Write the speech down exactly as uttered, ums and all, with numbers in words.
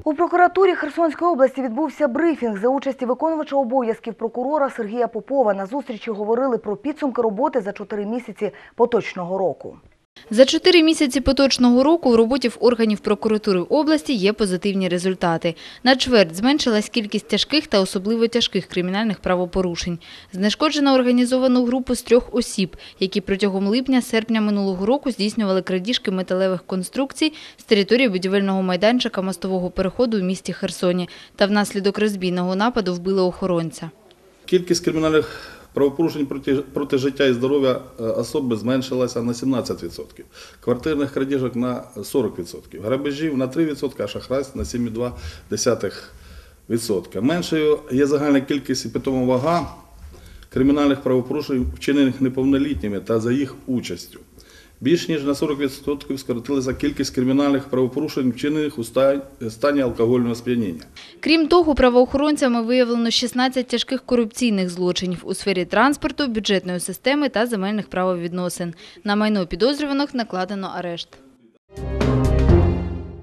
У прокуратурі Херсонської області відбувся брифінг за участі виконувача обов'язків прокурора Сергія Попова. На зустрічі говорили про підсумки роботи за чотири місяці поточного року. За чотири місяці поточного року у роботі в органів прокуратури області є позитивні результати. На чверть зменшилась кількість тяжких та особливо тяжких кримінальних правопорушень. Знешкоджено організовану групу з трьох осіб, які протягом липня-серпня минулого року здійснювали крадіжки металевих конструкцій з території будівельного майданчика мостового переходу у місті Херсоні та внаслідок розбійного нападу вбили охоронця. Кількість кримінальних правопорушень проти, проти життя і здоров'я особи зменшилася на сімнадцять відсотків, квартирних крадіжок на сорок відсотків, грабежів на три відсотки, а шахрайств на сім цілих дві десятих відсотка. Меншою є загальна кількість і питома вага кримінальних правопорушень, вчинених неповнолітніми та за їх участю. Більш ніж на сорок відсотків скоротилася кількість кримінальних правопорушень, вчинених у стані алкогольного сп'яніння. Крім того, правоохоронцями виявлено шістнадцять тяжких корупційних злочинів у сфері транспорту, бюджетної системи та земельних правовідносин. На майно підозрюваних накладено арешт.